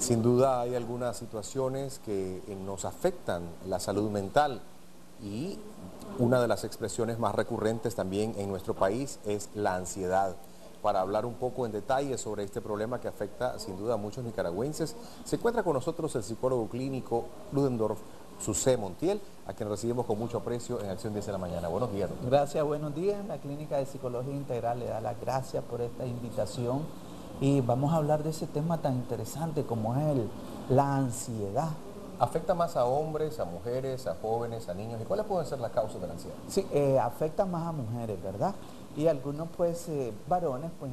Sin duda hay algunas situaciones que nos afectan la salud mental y una de las expresiones más recurrentes también en nuestro país es la ansiedad. Para hablar un poco en detalle sobre este problema que afecta sin duda a muchos nicaragüenses, se encuentra con nosotros el psicólogo clínico Ludendorff Susé Montiel, a quien recibimos con mucho aprecio en Acción 10 de la Mañana. Buenos días, doctor. Gracias, buenos días. La Clínica de Psicología Integral le da las gracias por esta invitación y vamos a hablar de ese tema tan interesante como es la ansiedad. ¿Afecta más a hombres, a mujeres, a jóvenes, a niños? ¿Y cuáles pueden ser las causas de la ansiedad? Sí, afecta más a mujeres, ¿verdad? Y algunos pues varones pues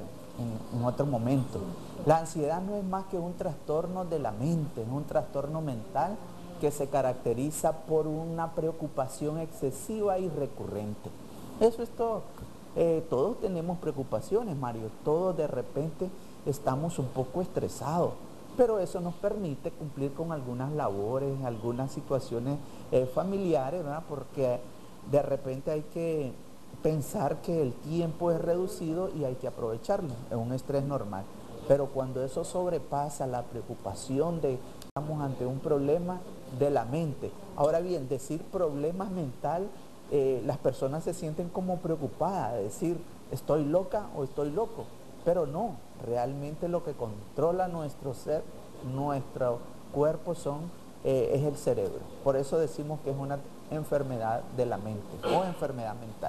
en otro momento. La ansiedad no es más que un trastorno de la mente, es un trastorno mental que se caracteriza por una preocupación excesiva y recurrente. Eso es todo. Todos tenemos preocupaciones, Mario. Todos de repente estamos un poco estresados, pero eso nos permite cumplir con algunas labores, algunas situaciones familiares, ¿verdad? Porque de repente hay que pensar que el tiempo es reducido y hay que aprovecharlo, es un estrés normal. Pero cuando eso sobrepasa la preocupación de estamos ante un problema de la mente. Ahora bien, decir problemas mental, las personas se sienten como preocupadas, decir estoy loca o estoy loco, pero no, realmente lo que controla nuestro ser, nuestro cuerpo es el cerebro. Por eso decimos que es una enfermedad de la mente o enfermedad mental.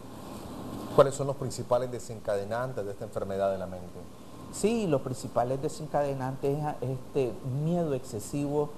¿Cuáles son los principales desencadenantes de esta enfermedad de la mente? Sí, los principales desencadenantes es este miedo excesivo.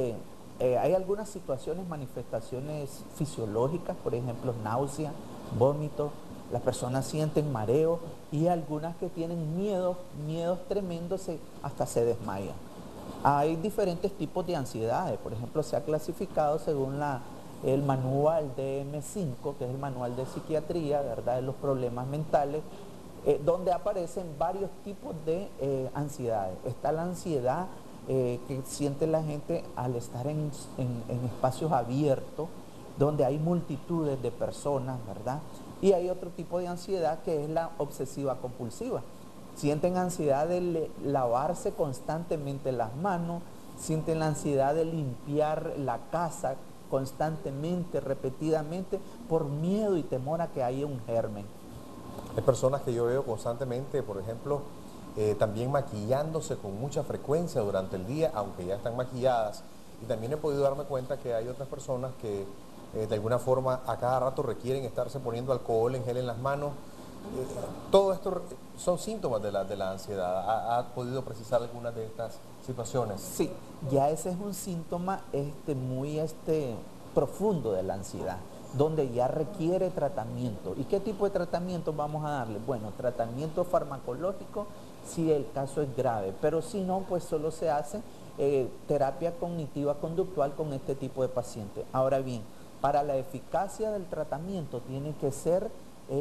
Hay algunas situaciones, manifestaciones fisiológicas, por ejemplo, náusea, vómito, las personas sienten mareo y algunas que tienen miedos tremendos, hasta se desmayan. Hay diferentes tipos de ansiedades, por ejemplo, se ha clasificado según el manual DSM-5, que es el manual de psiquiatría, ¿verdad?, de los problemas mentales, donde aparecen varios tipos de ansiedades. Está la ansiedad que siente la gente al estar en espacios abiertos, donde hay multitudes de personas, ¿verdad? Y hay otro tipo de ansiedad que es la obsesiva compulsiva. Sienten ansiedad de lavarse constantemente las manos, sienten la ansiedad de limpiar la casa constantemente, repetidamente, por miedo y temor a que haya un germen. Hay personas que yo veo constantemente, por ejemplo, también maquillándose con mucha frecuencia durante el día, aunque ya están maquilladas. Y también he podido darme cuenta que hay otras personas que de alguna forma a cada rato requieren estarse poniendo alcohol en gel en las manos. Todo esto son síntomas de la ansiedad. ¿Ha podido precisar algunas de estas situaciones? Sí, ya ese es un síntoma muy profundo de la ansiedad, donde ya requiere tratamiento. ¿Y qué tipo de tratamiento vamos a darle? Bueno, tratamiento farmacológico si el caso es grave, pero si no, pues solo se hace terapia cognitiva conductual con este tipo de pacientes. Ahora bien, para la eficacia del tratamiento tiene que ser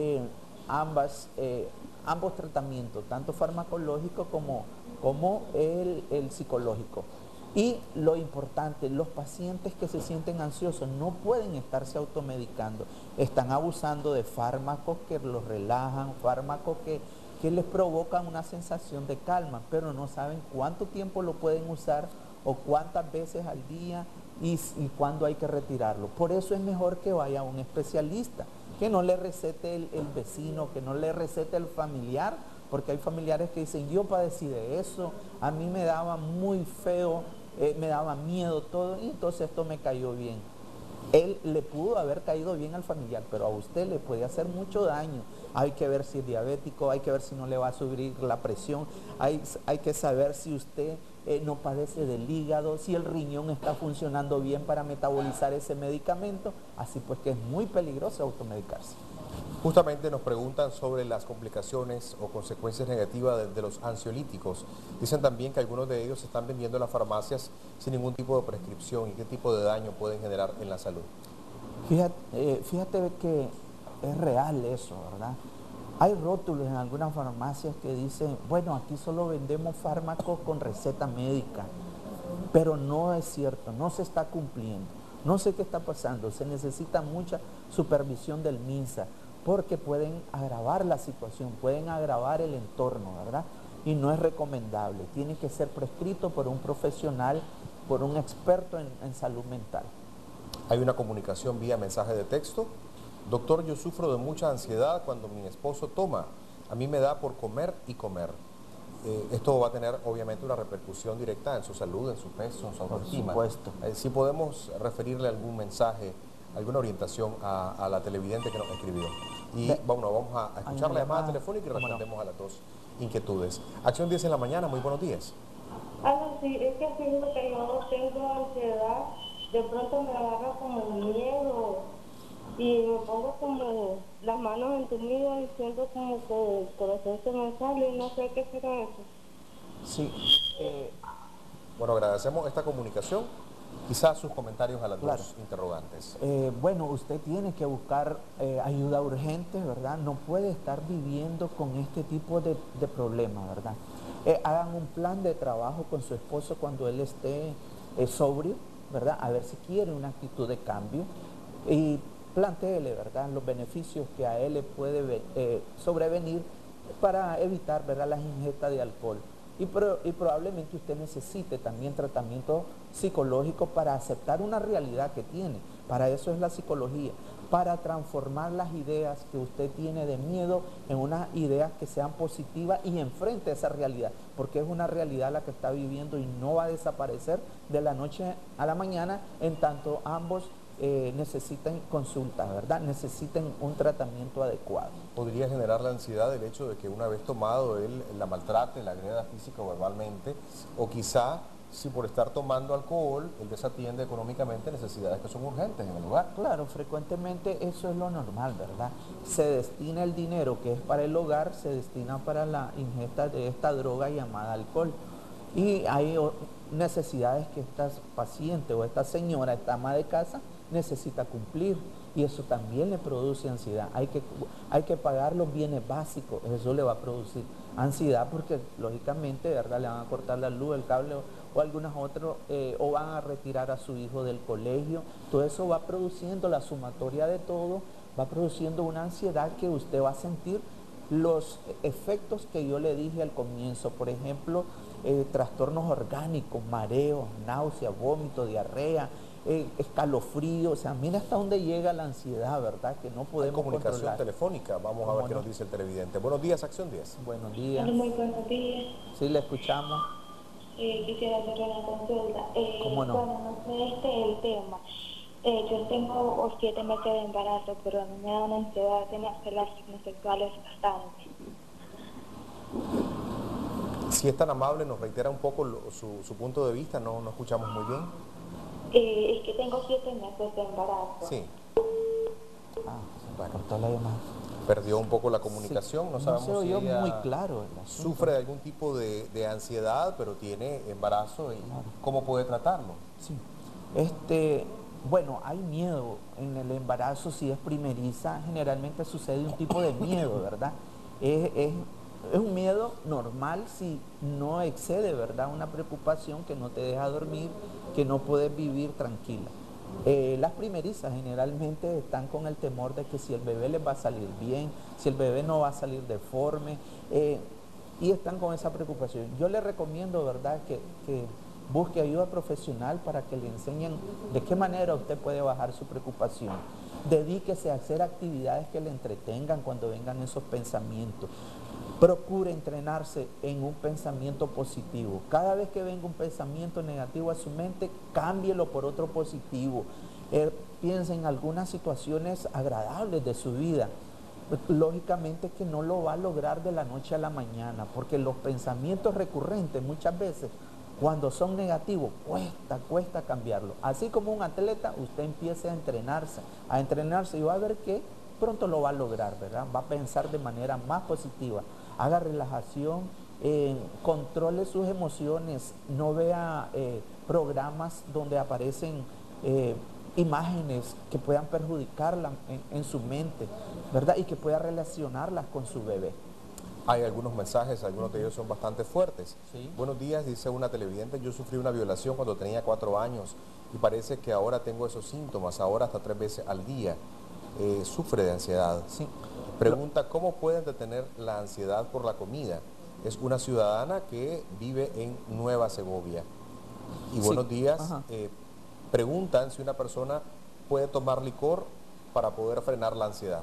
ambos tratamientos, tanto farmacológico como el psicológico. Y lo importante, los pacientes que se sienten ansiosos no pueden estarse automedicando, están abusando de fármacos que los relajan, fármacos que les provocan una sensación de calma, pero no saben cuánto tiempo lo pueden usar o cuántas veces al día y cuándo hay que retirarlo. Por eso es mejor que vaya a un especialista, que no le recete el vecino, que no le recete el familiar, porque hay familiares que dicen, yo padecí de eso, a mí me daba muy feo, me daba miedo todo, y entonces esto me cayó bien. Él le pudo haber caído bien al familiar, pero a usted le puede hacer mucho daño. Hay que ver si es diabético, hay que ver si no le va a subir la presión, hay que saber si usted no padece del hígado, si el riñón está funcionando bien para metabolizar ese medicamento, así pues que es muy peligroso automedicarse. Justamente nos preguntan sobre las complicaciones o consecuencias negativas de los ansiolíticos. Dicen también que algunos de ellos se están vendiendo en las farmacias sin ningún tipo de prescripción y qué tipo de daño pueden generar en la salud. Fíjate que es real eso, ¿verdad? Hay rótulos en algunas farmacias que dicen, bueno, aquí solo vendemos fármacos con receta médica, pero no es cierto, no se está cumpliendo. No sé qué está pasando, se necesita mucha supervisión del MINSA, porque pueden agravar la situación, pueden agravar el entorno, ¿verdad? y no es recomendable. Tiene que ser prescrito por un profesional, por un experto en salud mental. Hay una comunicación vía mensaje de texto. Doctor, yo sufro de mucha ansiedad cuando mi esposo toma. A mí me da por comer y comer. Esto va a tener obviamente una repercusión directa en su salud, en su peso, en su autoestima. Por supuesto. Si podemos referirle algún mensaje, alguna orientación a la televidente que nos escribió. Y bueno, vamos a escuchar la llamada telefónica y respondemos a las dos inquietudes. Acción 10 en la mañana, muy buenos días. Sí, es que siento que yo tengo ansiedad, de pronto me agarra como miedo y me pongo como las manos entumidas y siento como que el corazón se me sale y no sé qué será eso. Sí. Bueno, agradecemos esta comunicación. Quizás sus comentarios a las dos interrogantes. Bueno, usted tiene que buscar ayuda urgente, ¿verdad? No puede estar viviendo con este tipo de problemas, ¿verdad? Hagan un plan de trabajo con su esposo cuando él esté sobrio, ¿verdad? A ver si quiere una actitud de cambio y plantéele, ¿verdad?, los beneficios que a él le puede sobrevenir para evitar, ¿verdad?, las ingestas de alcohol. Y probablemente usted necesite también tratamiento psicológico para aceptar una realidad que tiene. Para eso es la psicología, para transformar las ideas que usted tiene de miedo en unas ideas que sean positivas y enfrente a esa realidad, porque es una realidad la que está viviendo y no va a desaparecer de la noche a la mañana, en tanto ambos necesitan consulta, ¿verdad? Necesitan un tratamiento adecuado. ¿Podría generar la ansiedad el hecho de que una vez tomado él la maltrate, la agreda física o verbalmente? O quizá, si por estar tomando alcohol, él desatiende económicamente necesidades que son urgentes en el hogar. Claro, frecuentemente eso es lo normal, ¿verdad? Se destina el dinero que es para el hogar, se destina para la ingesta de esta droga llamada alcohol. Y hay necesidades que esta paciente o esta señora, esta ama de casa, necesita cumplir, y eso también le produce ansiedad. Hay que pagar los bienes básicos, eso le va a producir ansiedad porque lógicamente, ¿verdad?, le van a cortar la luz, el cable o algunos otros, o van a retirar a su hijo del colegio. Todo eso va produciendo, la sumatoria de todo, va produciendo una ansiedad que usted va a sentir los efectos que yo le dije al comienzo. Por ejemplo, trastornos orgánicos, mareos, náuseas, vómito, diarrea, escalofrío. O sea, mira hasta dónde llega la ansiedad, ¿verdad? Que no podemos comunicación controlar. Telefónica, vamos a ver qué nos dice el televidente. Buenos días, Acción 10. Buenos días. Muy buenos días. Sí, le escuchamos. Quisiera hacer una consulta. ¿Cómo no? Bueno, no sé el tema. Yo tengo 7 meses de embarazo, pero a mí me da una ansiedad de las relaciones sexuales bastante. Si es tan amable, nos reitera un poco su punto de vista, no escuchamos muy bien. Es que tengo 7 meses de embarazo. Sí. Se cortó la llamada. Perdió un poco la comunicación, Sí, no sabemos se oyó si ella muy claro el asunto. sufre de algún tipo de ansiedad, pero tiene embarazo, y ¿cómo puede tratarlo? Sí. Bueno, hay miedo en el embarazo. Si es primeriza, generalmente sucede un tipo de miedo, ¿verdad? Es un miedo normal si no excede, ¿verdad?, una preocupación que no te deja dormir, que no puedes vivir tranquila. Las primerizas generalmente están con el temor de que si el bebé les va a salir bien, si el bebé no va a salir deforme, y están con esa preocupación. Yo les recomiendo, ¿verdad?, que busque ayuda profesional para que le enseñen de qué manera usted puede bajar su preocupación. Dedíquese a hacer actividades que le entretengan cuando vengan esos pensamientos. Procure entrenarse en un pensamiento positivo. Cada vez que venga un pensamiento negativo a su mente, cámbielo por otro positivo. Piense en algunas situaciones agradables de su vida. Lógicamente que no lo va a lograr de la noche a la mañana, porque los pensamientos recurrentes muchas veces, cuando son negativos, cuesta cambiarlo. Así como un atleta, usted empiece a entrenarse y va a ver que pronto lo va a lograr, ¿verdad? Va a pensar de manera más positiva. Haga relajación, controle sus emociones, no vea programas donde aparecen imágenes que puedan perjudicarla en su mente, ¿verdad? Y que pueda relacionarlas con su bebé. Hay algunos mensajes, algunos de ellos son bastante fuertes. Sí. Buenos días, dice una televidente, yo sufrí una violación cuando tenía 4 años y parece que ahora tengo esos síntomas, ahora hasta 3 veces al día. Sufre de ansiedad. Sí. Pregunta, ¿cómo pueden detener la ansiedad por la comida? es una ciudadana que vive en Nueva Segovia. Y Sí. buenos días. Ajá. Preguntan si una persona puede tomar licor para poder frenar la ansiedad.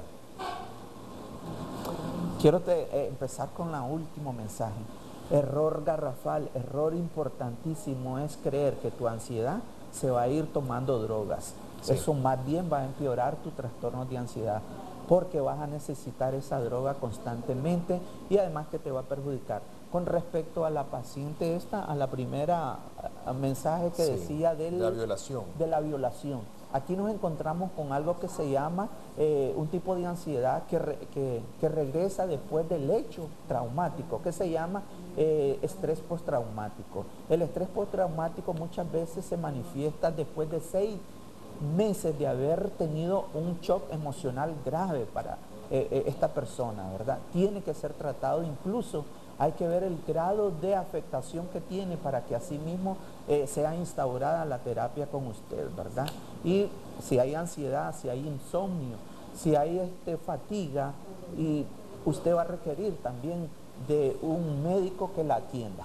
Quiero empezar con el último mensaje. Error garrafal, error importantísimo es creer que tu ansiedad se va a ir tomando drogas. Sí. Eso más bien va a empeorar tu trastorno de ansiedad, porque vas a necesitar esa droga constantemente y además que te va a perjudicar. Con respecto a la paciente esta, a la primera mensaje que Sí, decía la violación. de la violación. Aquí nos encontramos con algo que se llama un tipo de ansiedad que regresa después del hecho traumático, que se llama estrés postraumático. El estrés postraumático muchas veces se manifiesta después de 6 meses de haber tenido un shock emocional grave para esta persona, ¿verdad? Tiene que ser tratado, incluso hay que ver el grado de afectación que tiene para que así mismo sea instaurada la terapia con usted, ¿verdad? Y si hay ansiedad, si hay insomnio, si hay fatiga, y usted va a requerir también de un médico que la atienda.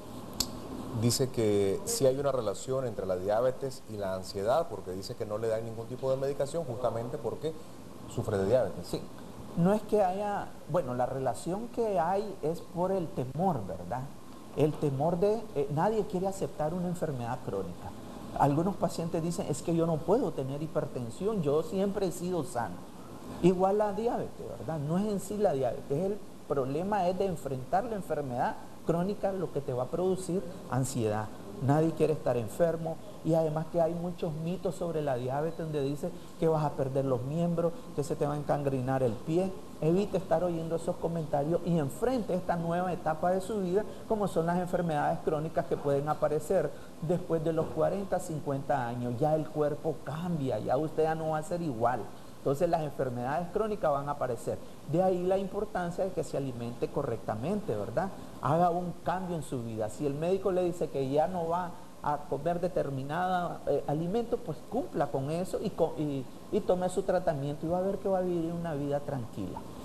Dice que sí hay una relación entre la diabetes y la ansiedad, porque dice que no le dan ningún tipo de medicación justamente porque sufre de diabetes. Sí, no es que haya, bueno, la relación que hay es por el temor, ¿verdad? El temor de, nadie quiere aceptar una enfermedad crónica. Algunos pacientes dicen, es que yo no puedo tener hipertensión, yo siempre he sido sano. Igual la diabetes, ¿verdad? No es en sí la diabetes, el problema es de enfrentar la enfermedad crónica, lo que te va a producir ansiedad. Nadie quiere estar enfermo, y además que hay muchos mitos sobre la diabetes donde dice que vas a perder los miembros, que se te va a encangrenar el pie. Evite estar oyendo esos comentarios y enfrente esta nueva etapa de su vida, como son las enfermedades crónicas que pueden aparecer después de los 40, 50 años. Ya el cuerpo cambia, ya usted ya no va a ser igual. Entonces las enfermedades crónicas van a aparecer. De ahí la importancia de que se alimente correctamente, ¿verdad? Haga un cambio en su vida. Si el médico le dice que ya no va a comer determinado alimento, pues cumpla con eso y tome su tratamiento, y va a ver que va a vivir una vida tranquila.